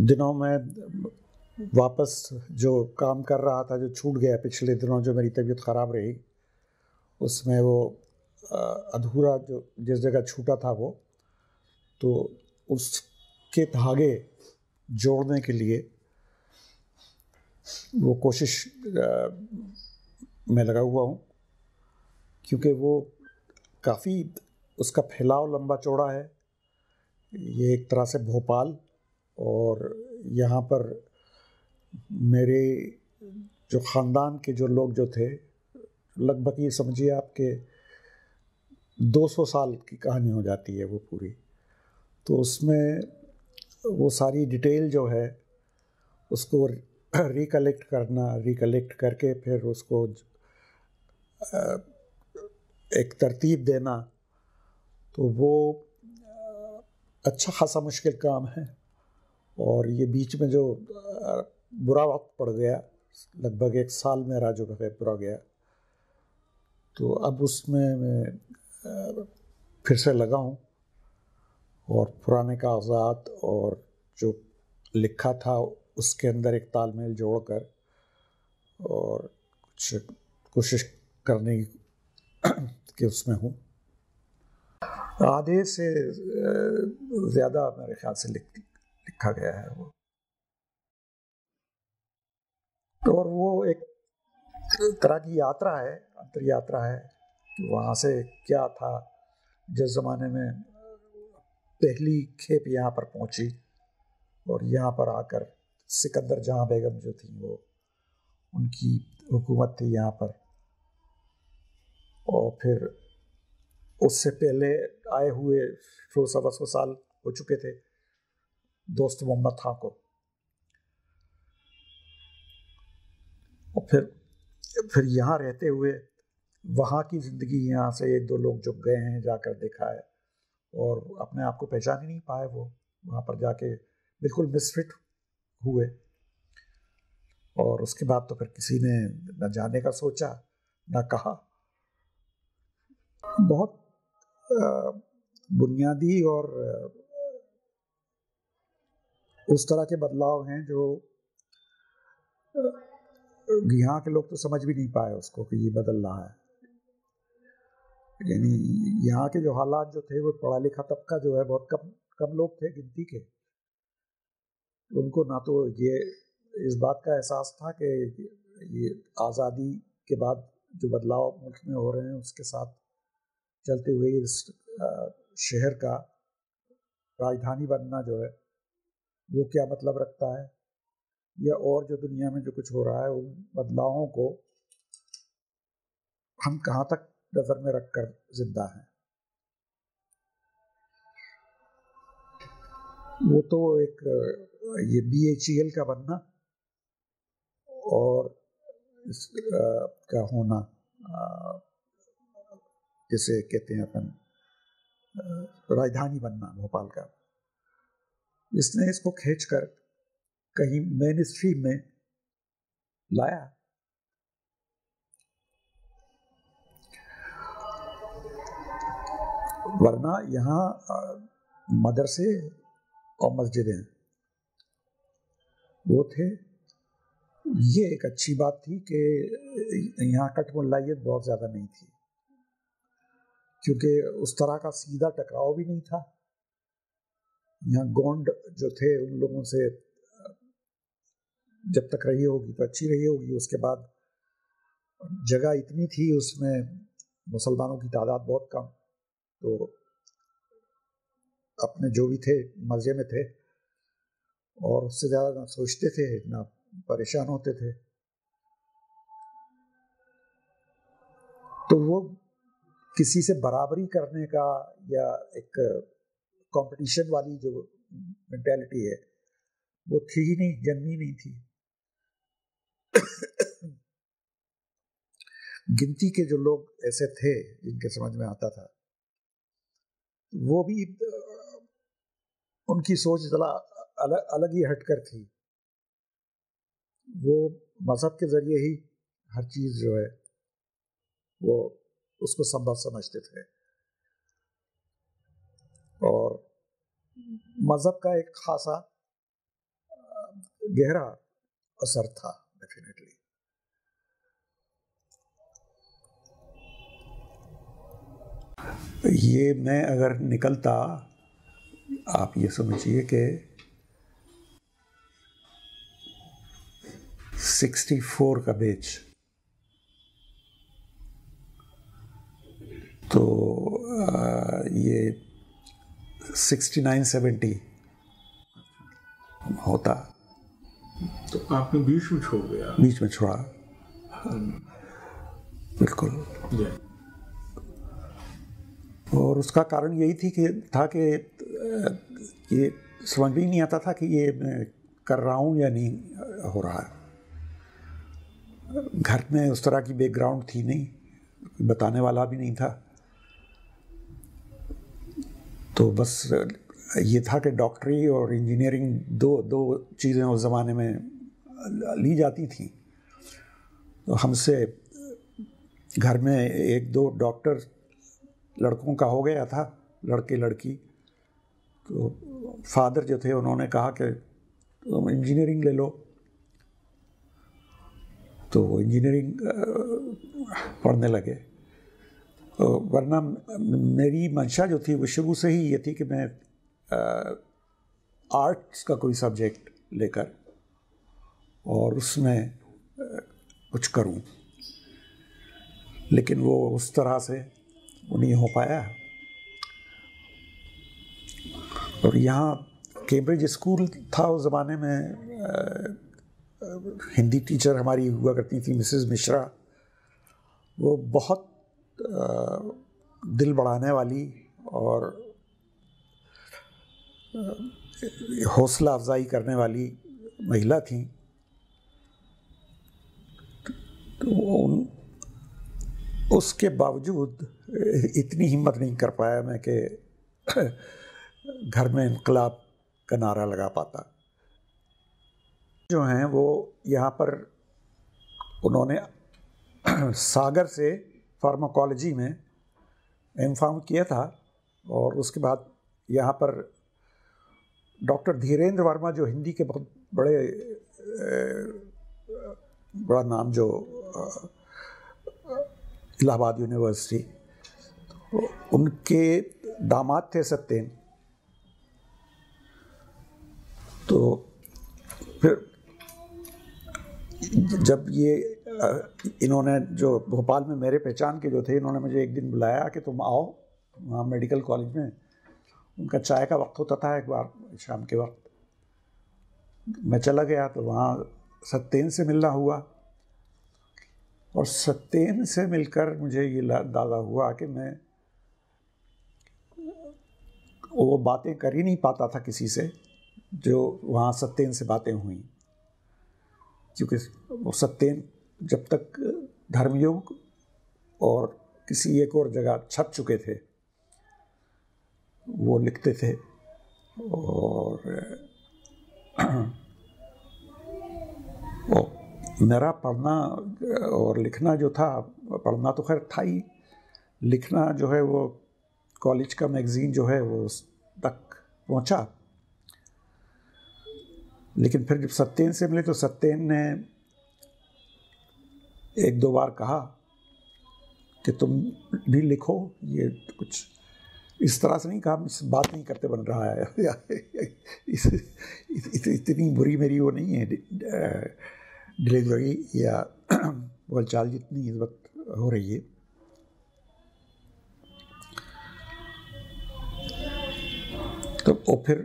दिनों में वापस जो काम कर रहा था, जो छूट गया पिछले दिनों, जो मेरी तबीयत ख़राब रही, उसमें वो अधूरा जो जिस जगह छूटा था वो, तो उसके धागे जोड़ने के लिए वो कोशिश में लगा हुआ हूँ, क्योंकि वो काफ़ी उसका फैलाव लंबा चौड़ा है। ये एक तरह से भोपाल और यहाँ पर मेरे जो ख़ानदान के जो लोग जो थे, लगभग ये समझिए आपके 200 साल की कहानी हो जाती है वो पूरी। तो उसमें वो सारी डिटेल जो है उसको रिकलेक्ट करके फिर उसको एक तरतीब देना, तो वो अच्छा खासा मुश्किल काम है। और ये बीच में जो बुरा वक्त पड़ गया, लगभग 1 साल मेरा जो है पूरा गया, तो अब उसमें मैं फिर से लगा हूँ और पुराने कागजात और जो लिखा था उसके अंदर एक तालमेल जोड़कर और कुछ कोशिश करने की उसमें हूँ। आधे से ज़्यादा मेरे ख्याल से लिखा गया है वो। और वो एक तरह की यात्रा है, अंतर यात्रा है कि वहाँ से क्या था जिस ज़माने में पहली खेप यहाँ पर पहुँची और यहाँ पर आकर सिकंदर जहाँ बेगम जो थी वो उनकी हुकूमत थी यहाँ पर, और फिर उससे पहले आए हुए 100 साल हो चुके थे दोस्त मोहम्मद खां को, और फिर यहाँ रहते हुए वहाँ की ज़िंदगी, यहाँ से 1-2 लोग जो गए हैं जाकर देखा है और अपने आप को पहचान ही नहीं पाए, वो वहाँ पर जाके बिल्कुल मिसफिट हुए। और उसके बाद तो फिर किसी ने न जाने का सोचा न कहा। बहुत बुनियादी और उस तरह के बदलाव हैं जो यहाँ के लोग तो समझ भी नहीं पाए उसको कि ये बदल रहा है। यानी यहाँ के जो हालात जो थे, वो पढ़ा लिखा तबका जो है बहुत कम लोग थे गिनती के। उनको ना तो ये इस बात का एहसास था कि ये आज़ादी के बाद जो बदलाव मुल्क में हो रहे हैं उसके साथ चलते हुए इस शहर का राजधानी बनना जो है वो क्या मतलब रखता है, या और जो दुनिया में जो कुछ हो रहा है उन बदलावों को हम कहाँ तक नज़र में रखकर जिंदा हैं। वो तो एक ये BHEL का बनना और का होना, जिसे कहते हैं अपन राजधानी बनना भोपाल का, इसने इसको खींचकर कहीं मेन स्ट्रीम में लाया। वरना यहाँ मदरसे और मस्जिदें वो थे। ये एक अच्छी बात थी कि यहाँ कटमुल्लाहियत बहुत ज़्यादा नहीं थी, क्योंकि उस तरह का सीधा टकराव भी नहीं था। यहाँ गोंड जो थे उन लोगों से जब तक रही होगी तो अच्छी रही होगी, उसके बाद जगह इतनी थी उसमें मुसलमानों की तादाद बहुत कम, तो अपने जो भी थे मज़े में थे और उससे ज़्यादा ना सोचते थे ना परेशान होते थे। तो वो किसी से बराबरी करने का या एक कंपटीशन वाली जो मेंटालिटी है वो थी ही नहीं, जन्मी नहीं थी। गिनती के जो लोग ऐसे थे जिनके समझ में आता था, वो भी उनकी सोच जरा अलग ही हटकर थी। वो मजहब के जरिए ही हर चीज जो है वो उसको संभव समझते थे, और मजहब का एक खासा गहरा असर था डेफिनेटली। ये मैं अगर निकलता, आप ये समझिए कि 64 का बैच, तो ये 69-70 होता। तो आपने बीच में छोड़ दिया? बीच में छोड़ा, बिल्कुल। और उसका कारण यही था कि ये समझ में ही नहीं आता था कि ये मैं कर रहा हूँ या नहीं हो रहा है। घर में उस तरह की बैकग्राउंड थी नहीं, बताने वाला भी नहीं था। तो बस ये था कि डॉक्टरी और इंजीनियरिंग दो चीज़ें उस ज़माने में ली जाती थी। तो हमसे घर में 1-2 डॉक्टर लड़कों का हो गया था, लड़के लड़की। तो फादर जो थे उन्होंने कहा कि तुम इंजीनियरिंग ले लो। तो इंजीनियरिंग पढ़ने लगे। तो वरना मेरी मंशा जो थी वो शुरू से ही ये थी कि मैं आर्ट्स का कोई सब्जेक्ट लेकर और उसमें कुछ करूं, लेकिन वो उस तरह से वो नहीं हो पाया। और यहाँ कैम्ब्रिज स्कूल था उस ज़माने में, हिंदी टीचर हमारी हुआ करती थी मिसेस मिश्रा। वो बहुत दिल बढ़ाने वाली और हौसला अफजाई करने वाली महिला थी। तो उसके बावजूद इतनी हिम्मत नहीं कर पाया मैं कि घर में इनकलाब का नारा लगा पाता। जो हैं वो यहाँ पर उन्होंने सागर से फार्माकोलॉजी में एमफार्म किया था, और उसके बाद यहाँ पर डॉक्टर धीरेन्द्र वर्मा, जो हिंदी के बहुत बड़ा नाम, जो इलाहाबाद यूनिवर्सिटी, तो उनके दामाद थे सत्येन। तो फिर जब ये इन्होंने जो भोपाल में मेरे पहचान के जो थे, इन्होंने मुझे एक दिन बुलाया कि तुम आओ वहाँ मेडिकल कॉलेज में। उनका चाय का वक्त होता था एक बार शाम के वक्त। मैं चला गया तो वहाँ सत्येन से मिलना हुआ, और सत्येन से मिलकर मुझे ये अंदाज़ा हुआ कि मैं वो बातें कर ही नहीं पाता था किसी से जो वहाँ सत्येन से बातें हुई, क्योंकि वो सत्येन जब तक धर्मयुग और किसी एक और जगह छप चुके थे वो लिखते थे। और मेरा पढ़ना और लिखना जो था, पढ़ना तो खैर था ही, लिखना जो है वो कॉलेज का मैगज़ीन जो है वो उस तक पहुंचा। लेकिन फिर जब सत्येन से मिले तो सत्येन ने 1-2 बार कहा कि तुम भी लिखो। ये कुछ इस तरह से नहीं कहा, बात नहीं करते बन रहा है इतनी बुरी मेरी वो नहीं है डिलीवरी या बोलचाल जितनी इस वक्त हो रही है। तो फिर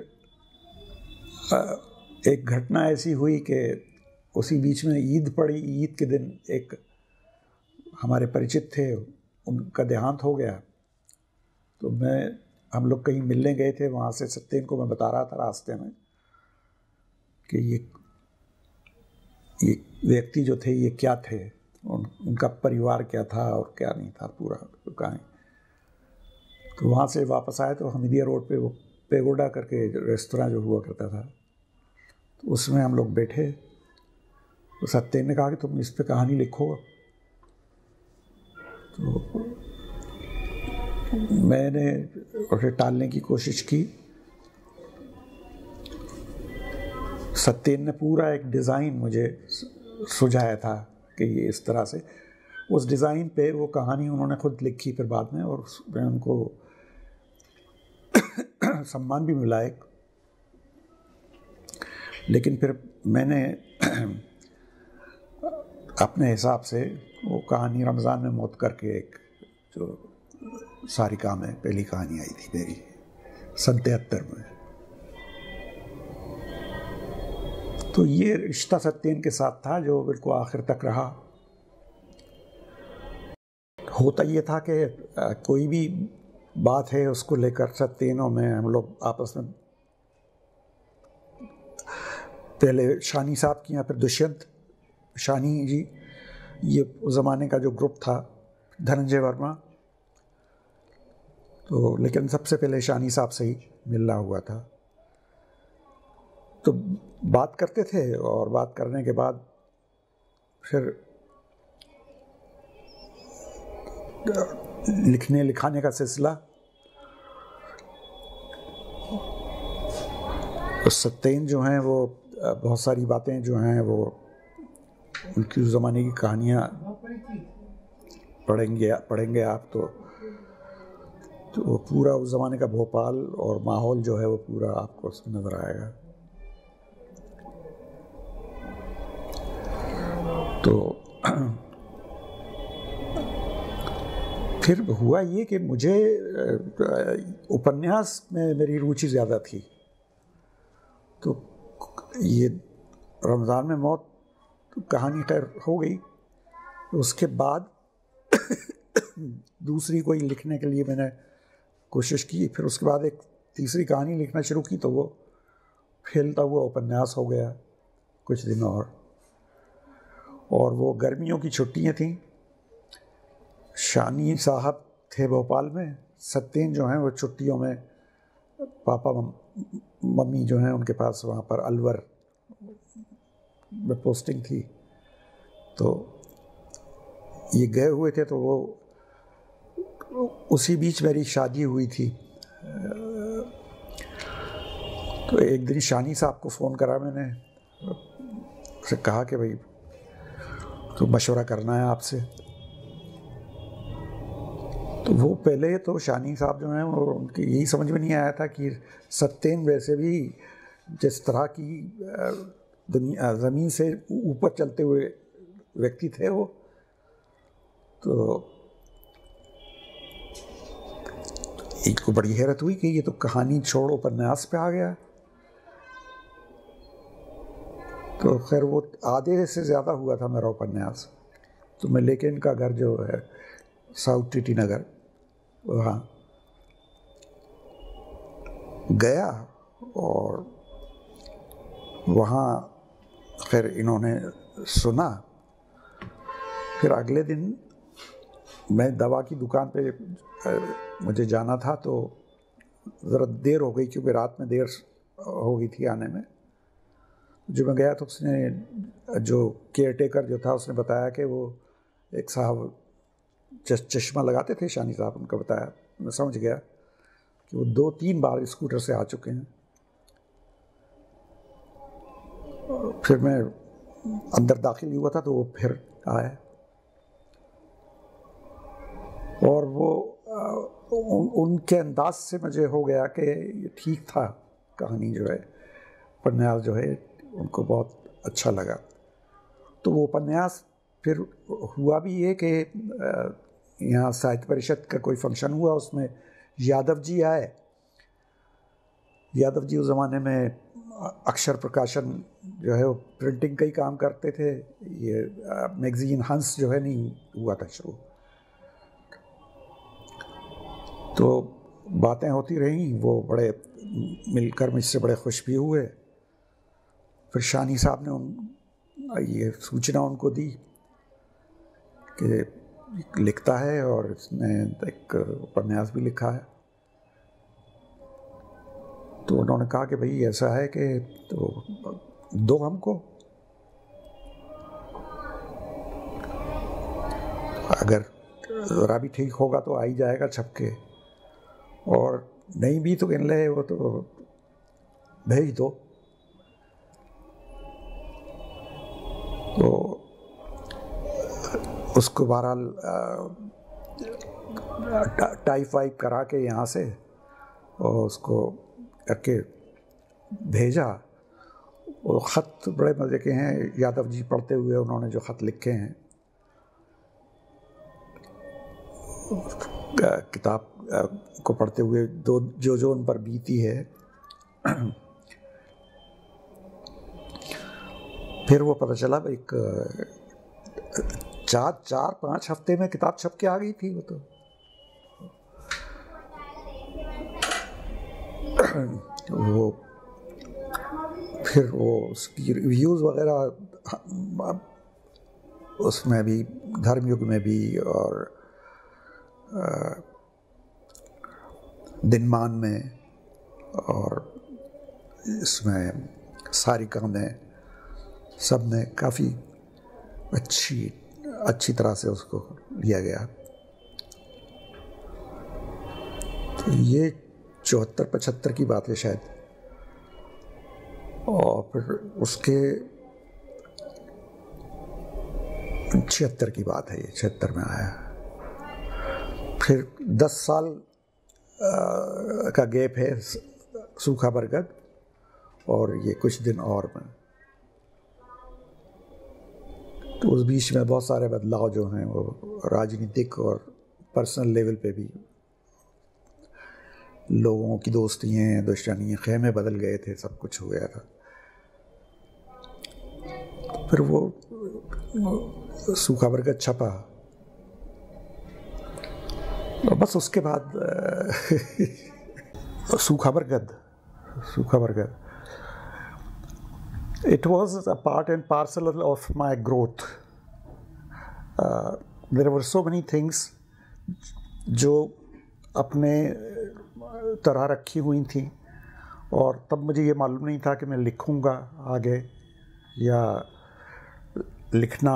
एक घटना ऐसी हुई कि उसी बीच में ईद पड़ी। ईद के दिन एक हमारे परिचित थे, उनका देहांत हो गया। तो हम लोग कहीं मिलने गए थे, वहाँ से सत्येन को मैं बता रहा था रास्ते में कि ये व्यक्ति जो थे ये क्या थे, उनका परिवार क्या था और क्या नहीं था, पूरा कहानी। तो वहाँ से वापस आए तो हमीदिया रोड पे वो पेगोडा करके रेस्तोरां जो हुआ करता था, तो उसमें हम लोग बैठे। तो सत्येन ने कहा कि तुम इस पे कहानी लिखो। तो मैंने उसे टालने की कोशिश की। सत्येन ने पूरा एक डिज़ाइन मुझे सुझाया था कि ये इस तरह से, उस डिज़ाइन पे वो कहानी उन्होंने खुद लिखी फिर बाद में, और उसमें उनको सम्मान भी मिला एक। लेकिन फिर मैंने अपने हिसाब से वो कहानी रमज़ान में मौत करके एक जो सारिका में पहली कहानी आई थी मेरी 73 में, तो ये रिश्ता सत्येन के साथ था जो बिल्कुल आखिर तक रहा। होता ये था कि कोई भी बात है उसको लेकर सत्येन और मैं, हम लोग आपस में पहले शानी साहब की, यहाँ पर दुष्यंत शानी जी, ये उस ज़माने का जो ग्रुप था, धनंजय वर्मा, तो लेकिन सबसे पहले शानी साहब से ही मिलना हुआ था। तो बात करते थे और बात करने के बाद फिर लिखने लिखाने का सिलसिला। सत्येन जो हैं वो बहुत सारी बातें जो हैं वो उनकी उस ज़माने की कहानियाँ पढ़ेंगे आप तो वो पूरा उस ज़माने का भोपाल और माहौल जो है वो पूरा आपको उसमें नज़र आएगा। तो फिर हुआ ये कि मुझे उपन्यास में मेरी रुचि ज़्यादा थी, तो ये रमज़ान में मौत कहानी खैर हो गई। उसके बाद दूसरी कोई लिखने के लिए मैंने कोशिश की, फिर उसके बाद एक तीसरी कहानी लिखना शुरू की, तो वो फैलता हुआ उपन्यास हो गया कुछ दिन और वो गर्मियों की छुट्टियां थीं। शानी साहब थे भोपाल में, सत्येन जो हैं वो छुट्टियों में पापा मम्मी जो हैं उनके पास वहाँ पर अलवर में पोस्टिंग थी, तो ये गए हुए थे। तो वो उसी बीच मेरी शादी हुई थी। तो एक दिन शानी साहब को फ़ोन करा मैंने, उसे कहा कि भाई तो मशवरा करना है आपसे। तो वो पहले तो शानी साहब जो हैं वो, उनकी यही समझ में नहीं आया था कि सत्येन वैसे भी जिस तरह की दुनिया ज़मीन से ऊपर चलते हुए व्यक्ति थे वो, तो एक को बड़ी हैरत हुई कि ये तो कहानी छोड़ उपन्यास पे आ गया। तो खैर वो आधे से ज़्यादा हुआ था मेरा उपन्यास। तो मैं लेके इनका घर जो है साउथ टीटी नगर, वहाँ गया और वहाँ खैर इन्होंने सुना। फिर अगले दिन मैं दवा की दुकान पे मुझे जाना था, तो ज़रा देर हो गई क्योंकि रात में देर हो गई थी आने में। जो मैं गया तो उसने, जो केयर टेकर जो था, उसने बताया कि वो एक साहब चश्मा लगाते थे, शानी साहब, उनका बताया। मैं समझ गया कि वो 2-3 बार स्कूटर से आ चुके हैं। फिर मैं अंदर दाखिल हुआ था तो वो फिर आए और वो उनके अंदाज से मुझे हो गया कि ये ठीक था, कहानी जो है, उपन्यास जो है उनको बहुत अच्छा लगा। तो वो उपन्यास फिर हुआ भी ये कि यहाँ साहित्य परिषद का कोई फंक्शन हुआ, उसमें यादव जी आए। यादव जी उस ज़माने में अक्षर प्रकाशन जो है वो प्रिंटिंग का ही काम करते थे। ये मैगज़ीन हंस जो है नहीं हुआ था शुरू। तो बातें होती रहीं, वो बड़े मिलकर मुझसे बड़े खुश भी हुए। फिर शानी साहब ने ये सूचना उनको दी कि लिखता है और इसने एक उपन्यास भी लिखा है। तो उन्होंने कहा कि भाई ऐसा है कि तो दो हमको, अगर ज़रा भी ठीक होगा तो आ ही जाएगा छपके, और नहीं भी तो इन ले वो तो भेज दो। तो उसको बहरहाल टाइप वाइप करा के यहाँ से और उसको करके भेजा। वो ख़त बड़े मज़े के हैं, यादव जी पढ़ते हुए उन्होंने जो ख़त लिखे हैं किताब को पढ़ते हुए जो उन पर बीती है। फिर वो पता चला एक 4-5 हफ्ते में किताब छप के आ गई थी वो तो। वो फिर वो उसकी रिव्यूज़ वगैरह उसमें भी, धर्मयुग में भी और दिनमान में और इसमें सारिका में, सब में काफ़ी अच्छी तरह से उसको लिया गया। तो ये 74-75 की बात है शायद। और फिर उसके 76 की बात है, ये 76 में आया। फिर 10 साल का गैप है सूखा बरगद और ये कुछ दिन और में। तो उस बीच में बहुत सारे बदलाव जो हैं वो राजनीतिक और पर्सनल लेवल पे भी, लोगों की दोस्तियाँ दुश्मनियाँ, ख़ैमे बदल गए थे, सब कुछ हो गया था। फिर वो सूखा बरगद छपा और बस उसके बाद सूखा बरगद it was a part and parcel of my growth. There were so many things जो अपने तरह रखी हुई थी और तब मुझे ये मालूम नहीं था कि मैं लिखूँगा आगे या लिखना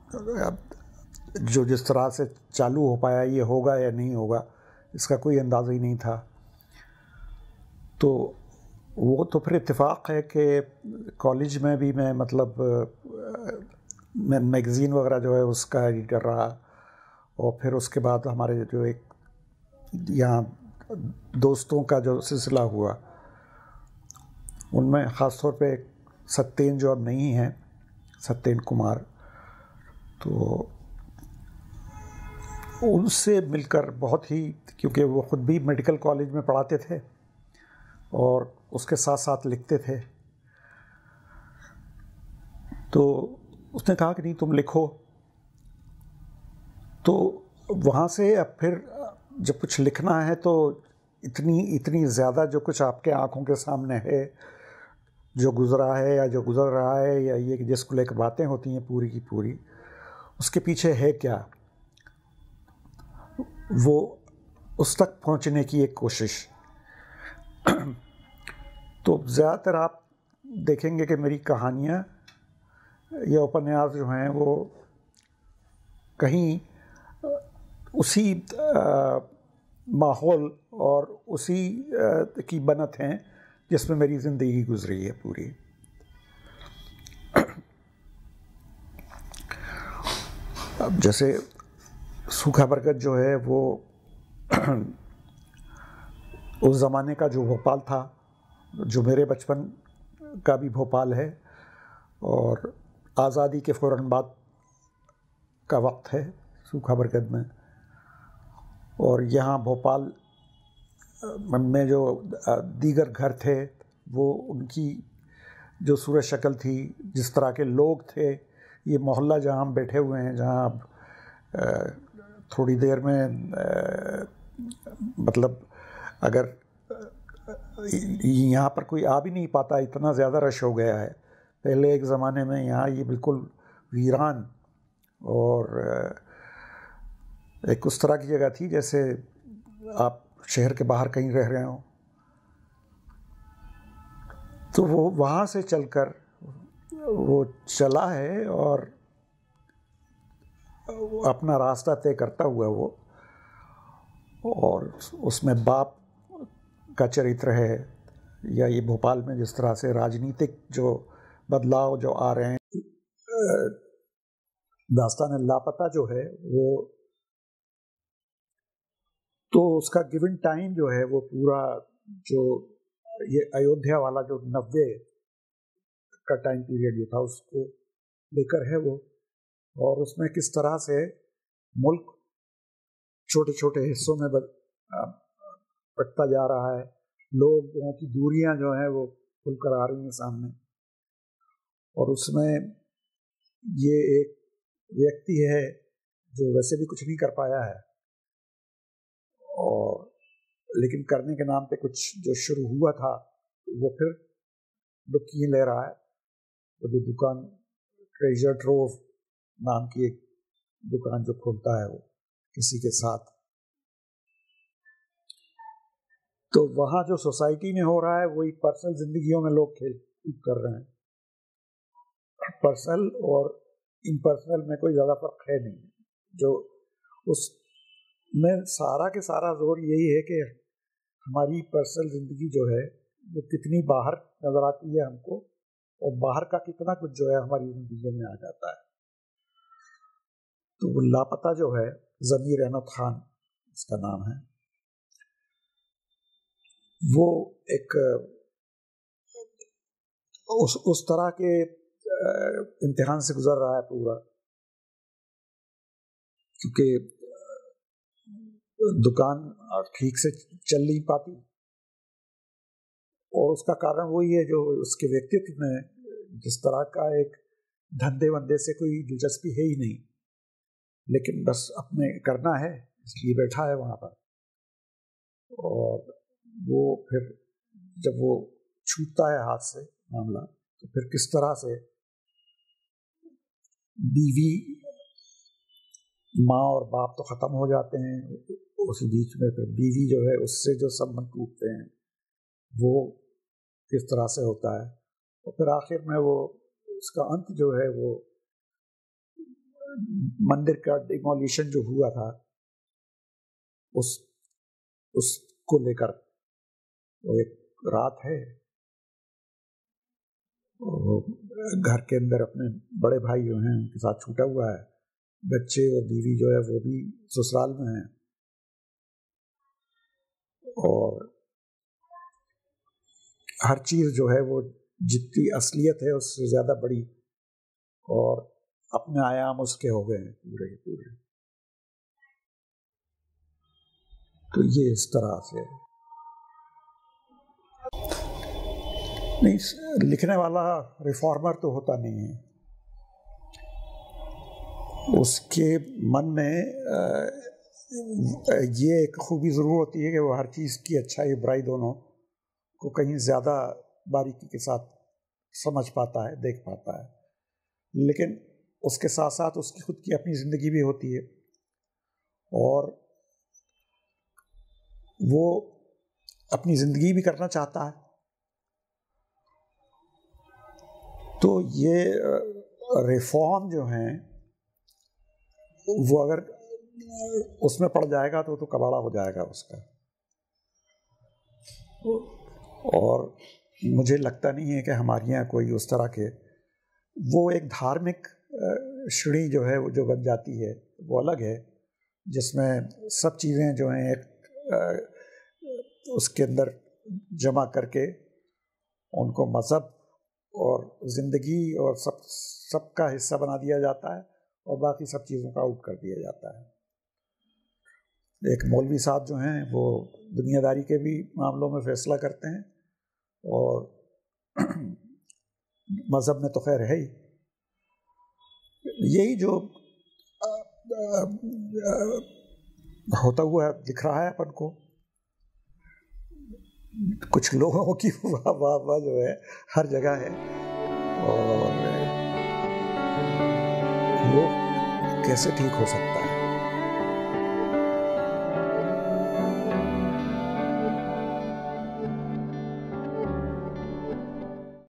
जो जिस तरह से चालू हो पाया ये होगा या नहीं होगा, इसका कोई अंदाज़ा ही नहीं था। तो वो तो फिर इत्तेफाक है कि कॉलेज में भी मैं मतलब मैं मैगज़ीन वगैरह जो है उसका एडिटर रहा और फिर उसके बाद हमारे जो एक यहाँ दोस्तों का जो सिलसिला हुआ उनमें ख़ास तौर पे सत्येन जो अब नहीं हैं, सत्येन कुमार, तो उनसे मिलकर बहुत ही, क्योंकि वो ख़ुद भी मेडिकल कॉलेज में पढ़ाते थे और उसके साथ साथ लिखते थे, तो उसने कहा कि नहीं तुम लिखो। तो वहाँ से अब फिर जब कुछ लिखना है तो इतनी ज़्यादा जो कुछ आपके आँखों के सामने है, जो गुज़रा है या जो गुज़र रहा है या ये जिसको लेकर बातें होती हैं पूरी की पूरी, उसके पीछे है क्या, वो उस तक पहुँचने की एक कोशिश। तो ज़्यादातर आप देखेंगे कि मेरी कहानियाँ या उपन्यास जो हैं वो कहीं उसी माहौल और उसी की बनत हैं जिसमें मेरी ज़िंदगी गुजरी है पूरी। अब जैसे सूखा बरगद जो है वो उस ज़माने का जो भोपाल था, जो मेरे बचपन का भी भोपाल है और आज़ादी के फ़ौरन बाद का वक्त है सूखा बरगद में। और यहाँ भोपाल में जो दीगर घर थे वो उनकी जो सूरत शक्ल थी, जिस तरह के लोग थे, ये मोहल्ला जहाँ हम बैठे हुए हैं, जहाँ थोड़ी देर में मतलब अगर यहाँ पर कोई आ भी नहीं पाता, इतना ज़्यादा रश हो गया है। पहले एक ज़माने में यहाँ ये बिल्कुल वीरान और एक उस तरह की जगह थी जैसे आप शहर के बाहर कहीं रह रहे हो। तो वो वहाँ से चलकर वो चला है और अपना रास्ता तय करता हुआ वो, और उसमें बाप का चरित्र है, या ये भोपाल में जिस तरह से राजनीतिक जो बदलाव जो आ रहे हैं, दास्तान लापता जो है वो, तो उसका गिवन टाइम जो है वो पूरा, जो ये अयोध्या वाला जो 90 का टाइम पीरियड जो था उसको लेकर है वो, और उसमें किस तरह से मुल्क छोटे छोटे हिस्सों में बंटता जा रहा है, लोगों की दूरियां जो हैं वो खुलकर आ रही हैं सामने। और उसमें ये एक व्यक्ति है जो वैसे भी कुछ नहीं कर पाया है, और लेकिन करने के नाम पे कुछ जो शुरू हुआ था वो फिर डुबकी ले रहा है। वो जो दुकान ट्रेजर ट्रोव नाम की एक दुकान जो खोलता है वो किसी के साथ, तो वहाँ जो सोसाइटी में हो रहा है वही पर्सनल जिंदगियों में लोग खेल कूद कर रहे हैं। पर्सनल और इम्पर्सनल में कोई ज़्यादा फर्क है नहीं। जो उसमें सारा के सारा जोर यही है कि हमारी पर्सनल ज़िंदगी जो है वो कितनी बाहर नज़र आती है हमको, और बाहर का कितना कुछ जो है हमारी ज़िंदगी में आ जाता है। तो वो लापता जो है, ज़मीर अहमद खान इसका नाम है, वो एक उस तरह के इम्तिहान से गुजर रहा है पूरा, क्योंकि दुकान ठीक से चल नहीं पाती, और उसका कारण वही है जो उसके व्यक्तित्व में जिस तरह का एक धंधे वंदे से कोई दिलचस्पी है ही नहीं, लेकिन बस अपने करना है इसलिए बैठा है वहाँ पर। और वो फिर जब वो छूटता है हाथ से मामला, तो फिर किस तरह से बीवी, माँ और बाप तो ख़त्म हो जाते हैं, उसी बीच में फिर बीवी जो है उससे जो संबंध टूटते हैं वो किस तरह से होता है, और फिर आखिर में वो उसका अंत जो है वो मंदिर का डिमोलिशन जो हुआ था उसको लेकर। वो एक रात है, घर के अंदर अपने बड़े भाई जो हैं उनके साथ छूटा हुआ है, बच्चे और बीवी जो है वो भी ससुराल में हैं, और हर चीज़ जो है वो जितनी असलियत है उससे ज़्यादा बड़ी, और अपने आयाम उसके हो गए हैं पूरे के पूरे। तो ये इस तरह से नहीं, लिखने वाला रिफॉर्मर तो होता नहीं है, उसके मन में ये एक खूबी ज़रूर होती है कि वो हर चीज़ की अच्छाई बुराई दोनों को कहीं ज़्यादा बारीकी के साथ समझ पाता है, देख पाता है, लेकिन उसके साथ साथ उसकी खुद की अपनी ज़िंदगी भी होती है, और वो अपनी ज़िंदगी भी करना चाहता है। तो ये रिफॉर्म जो हैं वो अगर उसमें पड़ जाएगा तो कबाड़ा हो जाएगा उसका, और मुझे लगता नहीं है कि हमारे यहाँ कोई उस तरह के, वो एक धार्मिक श्रेणी जो है वो जो बन जाती है वो अलग है, जिसमें सब चीज़ें जो हैं एक उसके अंदर जमा करके उनको मज़हब और ज़िंदगी और सबका हिस्सा बना दिया जाता है, और बाकी सब चीज़ों का आउट कर दिया जाता है। एक मौलवी साहब जो हैं वो दुनियादारी के भी मामलों में फ़ैसला करते हैं, और मज़हब में तो खैर है ही। यही जो होता हुआ दिख रहा है अपन को, कुछ लोगों की वाह जो है हर जगह है, और वो कैसे ठीक हो सकता है।